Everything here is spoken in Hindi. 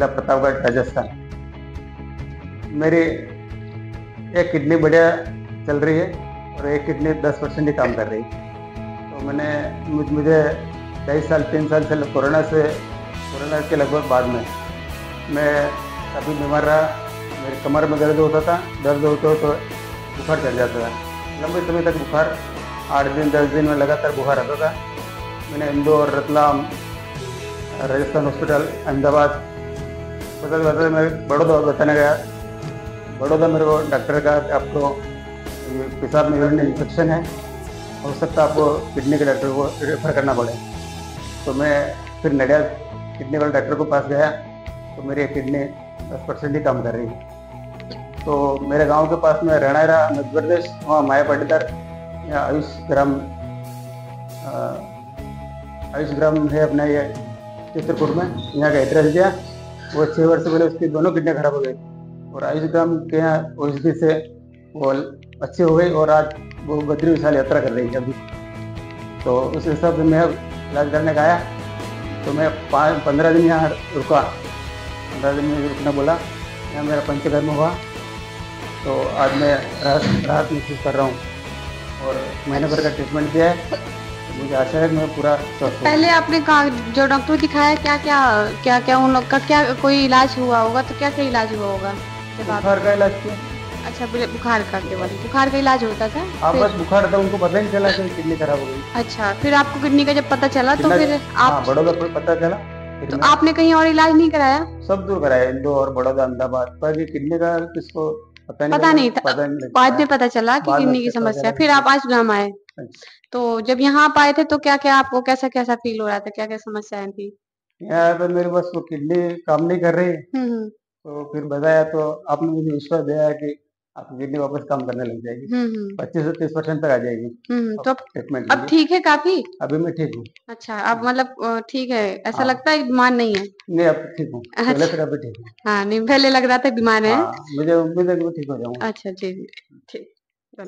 जिला प्रतापगढ़ राजस्थान। मेरी एक किडनी बढ़िया चल रही है और एक किडनी 10% ही काम कर रही है। तो मुझे 2.5 साल 3 साल से कोरोना के लगभग बाद में मैं काफ़ी बीमार रहा। मेरे कमर में दर्द होता था, दर्द होते हो तो बुखार चढ़ जाता था। लंबे समय तक बुखार 8 दिन 10 दिन में लगातार बुखार आता था। मैंने इंदौर, रतलाम, राजस्थान हॉस्पिटल, अहमदाबाद बताते मैं बड़ौदा बताने गया। बड़ौदा मेरे को डॉक्टर का आपको पेशाब में यूरिन इन्फेक्शन है, हो सकता है आपको किडनी के डॉक्टर को रेफर करना पड़े। तो मैं फिर नडियाद किडनी वाले डॉक्टर को पास गया तो मेरी किडनी 10% ही काम कर रही है। तो मेरे गांव के पास में रणायरा मध्य प्रदेश, वहाँ माया पाटीदार यहाँ आयुष ग्राम है अपना ये चित्रकूट में, यहाँ का एड्रेस दिया। वो 6 वर्ष पहले उसकी दोनों किडनियाँ खराब हो गई और आयुष ग्राम के यहाँ औषधि से वो अच्छी हो गई और आज वो बद्री विशाल यात्रा कर रही है अभी। तो उस हिसाब से मैं इलाज करने का आया तो मैं 15 दिन यहाँ रुका। 15 दिन में रुकना बोला, यहाँ मेरा पंचकर्म हुआ। तो आज मैं राहत महसूस कर रहा हूँ और महीने भर का ट्रीटमेंट दिया है। तो मुझे आशा है कि मैं पूरा स्वस्थ हूँ। पहले आपने कहा जो डॉक्टर दिखाया क्या क्या उन लोग का क्या कोई इलाज हुआ होगा, तो क्या क्या इलाज हुआ होगा जब आप? बुखार का इलाज किया। अच्छा, बुखार का केवल बुखार का इलाज होता था? आप बस बुखार था, उनको पता ही नहीं चला कि किडनी खराब हो गई। अच्छा, फिर आपको किडनी का जब पता चला तो फिर आप बड़ौदा पर पता चला। तो आपने कहीं और इलाज नहीं कराया? सब दूर कराया, इंदौर, बड़ौदा, अहमदाबाद, पर किडनी का किसको पता नहीं था। बाद में पता चला कि किडनी की समस्या। फिर आप आज गाँव आए, तो जब यहाँ आप आए थे तो क्या क्या आपको कैसा कैसा फील हो रहा था, क्या क्या समस्याएं थी? यहाँ तो मेरे बस वो किडनी काम नहीं कर रही। तो फिर बताया तो आपने मुझे विश्वास दिया कि आपकी किडनी वापस काम करने लग जाएगी, 25 से 30% तक आ जाएगी। तो ट्रीटमेंट अब ठीक है काफी? अभी मैं ठीक हूँ। अच्छा, अब मतलब ठीक है, ऐसा लगता है बीमार नहीं है? नहीं, अब ठीक हूँ। पहले से काफी ठीक हूँ। हाँ, नहीं पहले लग रहा था बीमार है। मुझे उम्मीद है कि मैं ठीक हो जाऊंगा। अच्छा जी, ठीक।